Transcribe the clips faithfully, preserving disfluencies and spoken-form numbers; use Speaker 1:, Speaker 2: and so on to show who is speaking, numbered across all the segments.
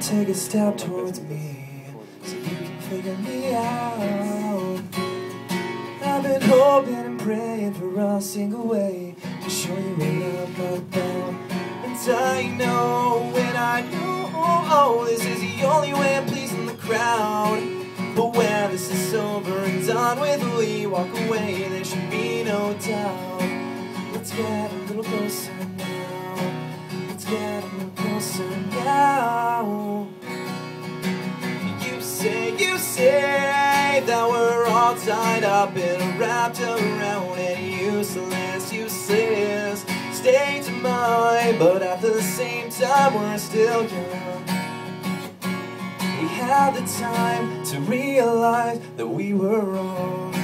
Speaker 1: take a step towards me so you can figure me out. I've been hoping and praying for a single way to show you what I'm all about. And I know when I know oh, this is the only way of pleasing the crowd. But when this is over and done with, we walk away, there should be no doubt. Let's get a little closer now. Let's get a little closer now. You say, you say that we're all tied up and wrapped around and useless, useless. Stay to mine, but at the same time we're still young. We had the time to realize that we were wrong.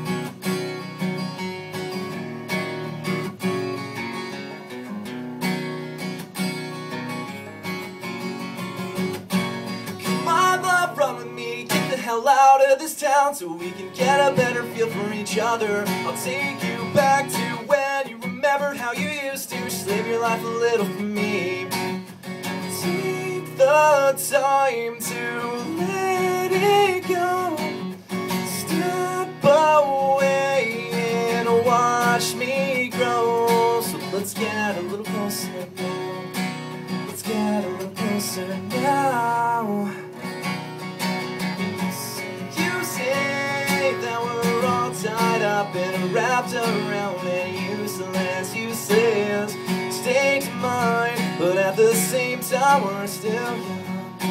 Speaker 1: Come on, love, run with me, get the hell out of this town so we can get a better feel for each other. I'll take you back to when you remembered how you used to just live your life a little for me. Take the time to let it go. Step away and watch me grow. So let's get a little closer now. Let's get a little closer now. You say that we're all tied up and wrapped around and useless, useless. Stay to mine, but at the same time we're still young.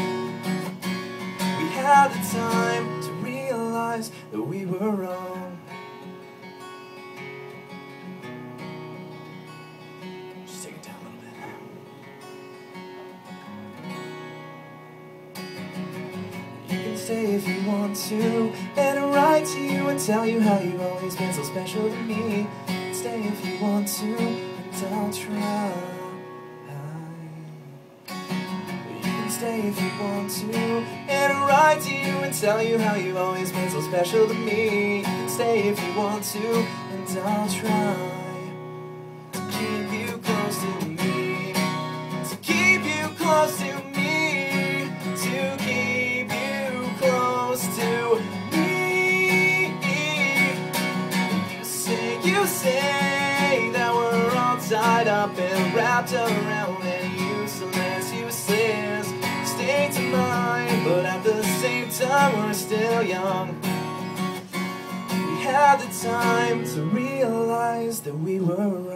Speaker 1: We had the time to realize that we were wrong. Just take it down a little bit. You can stay if you want to, and I'll write to you and tell you how you've always been so special to me. Stay if you want to, and I'll try. Stay if you want to, and I'll write to you and tell you how you've always been so special to me. You can stay if you want to, and I'll try to keep you close to me, to keep you close to me, to keep you close to me. You say, you say that we're all tied up and wrapped around and useless, useless. Stay to mine, but at the same time we're still young. We had the time to realize that we were